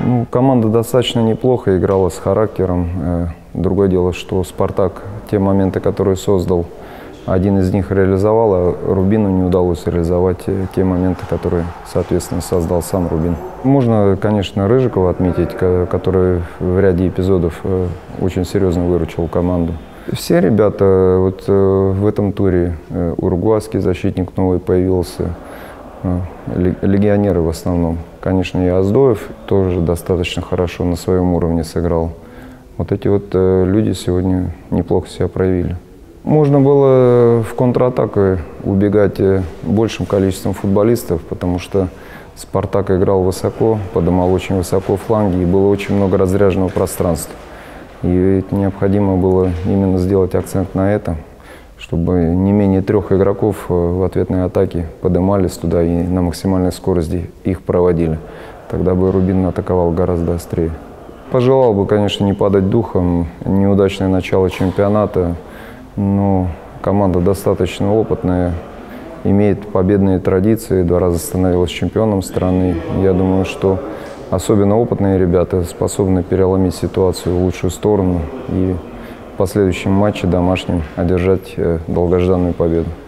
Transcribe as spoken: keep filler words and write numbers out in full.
Ну, команда достаточно неплохо играла с характером. Другое дело, что «Спартак» те моменты, которые создал, один из них реализовал, а «Рубину» не удалось реализовать те моменты, которые, соответственно, создал сам «Рубин». Можно, конечно, Рыжикова отметить, который в ряде эпизодов очень серьезно выручил команду. Все ребята вот в этом туре, уругвайский защитник новый появился, легионеры в основном. Конечно, и Оздоев тоже достаточно хорошо на своем уровне сыграл. Вот эти вот люди сегодня неплохо себя проявили. Можно было в контратаку убегать большим количеством футболистов, потому что «Спартак» играл высоко, подымал очень высоко фланги, и было очень много разряженного пространства. И необходимо было именно сделать акцент на это, чтобы не менее трех игроков в ответной атаке поднимались туда и на максимальной скорости их проводили. Тогда бы «Рубин» атаковал гораздо острее. Пожелал бы, конечно, не падать духом. Неудачное начало чемпионата, но команда достаточно опытная, имеет победные традиции, два раза становилась чемпионом страны. Я думаю, что особенно опытные ребята способны переломить ситуацию в лучшую сторону и в последующем матче домашнем одержать долгожданную победу.